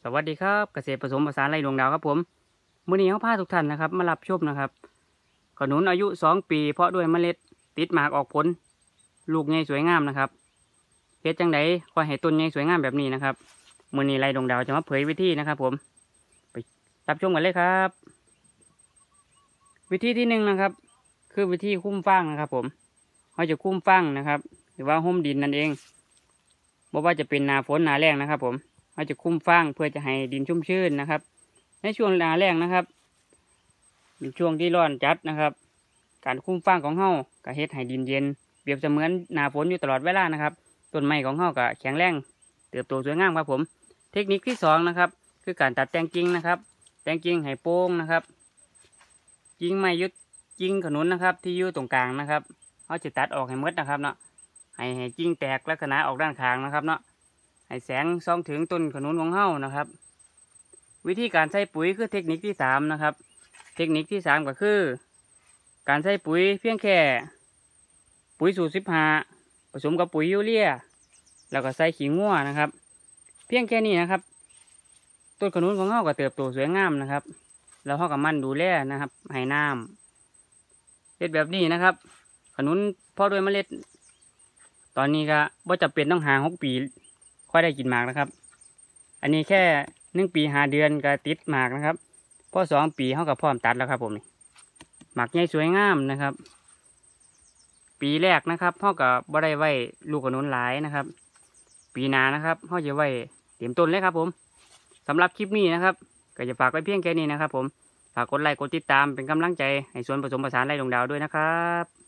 สวัสดีครับเกษตรผสมผสานไร่ดวงดาวครับผมมื้อนี้เขาพาทุกท่านนะครับมารับชมนะครับขนุนอายุ2 ปีเพาะด้วยเมล็ดติดหมากออกผลลูกใหญ่สวยงามนะครับเฮ็ดจังไดค่อยให้ต้นใหญ่สวยงามแบบนี้นะครับมื้อนี้ไร่ดวงดาวจะมาเผยวิธีนะครับผมไปรับชมกันเลยครับวิธีที่1นะครับคือวิธีคุ้มฟางนะครับผมเขาจะคุ้มฟางนะครับหรือว่าหุ้มดินนั่นเองบ่ว่าจะเป็นหน้าฝนหน้าแล้งนะครับผมเราจะคุ้มฟางเพื่อจะให้ดินชุ่มชื้นนะครับในช่วงหน้าแล้งนะครับเป็นช่วงที่ร้อนจัดนะครับการคุ้มฟางของเฮาก็เฮ็ดให้ดินเย็นเปรียบเสมือนหน้าฝนอยู่ตลอดเวลานะครับต้นไม้ของเฮาก็แข็งแรงเติบโตสวยงามครับผมเทคนิคที่2นะครับคือการตัดแต่งกิ่งนะครับแต่งกิ่งให้โป่งนะครับกิ่งไม้ยึดกิ่งขนุนนะครับที่อยู่ตรงกลางนะครับเขาจะตัดออกให้หมดนะครับเนาะให้กิ่งแตกลักษณะออกด้านข้างนะครับเนาะให้แสงส่องถึงต้นขนุนของเฮานะครับวิธีการใส่ปุ๋ยคือเทคนิคที่3นะครับเทคนิคที่3ก็คือการใส่ปุ๋ยเพียงแค่ปุ๋ยสูตร15ผสมกับปุ๋ยยูเรียแล้วก็ใส่ขี้งัวนะครับเพียงแค่นี้นะครับต้นขนุนของเฮาก็เติบโตสวยงามนะครับแล้วเฮาก็มั่นดูแลนะครับให้น้ำเฮ็ดแบบนี้นะครับขนุนเพาะด้วยเมล็ดตอนนี้ก็บ่จำเป็นต้องหา6 ปีค่อยได้กินหมากนะครับอันนี้แค่1 ปี 5 เดือนก็ติดหมากนะครับพอ2 ปีเขาก็พร้อมตัดแล้วครับผมนี่หมากใหญ่สวยงามนะครับปีแรกนะครับเขาก็บ่ได้ไว้ลูกขนุนหลายนะครับปีหน้านะครับเขาจะไว้เต็มต้นเลยครับผมสำหรับคลิปนี้นะครับก็จะฝากไว้เพียงแค่นี้นะครับผมฝากกดไลค์กดติดตามเป็นกำลังใจให้สวนผสมผสานไร่ดวงดาวด้วยนะครับ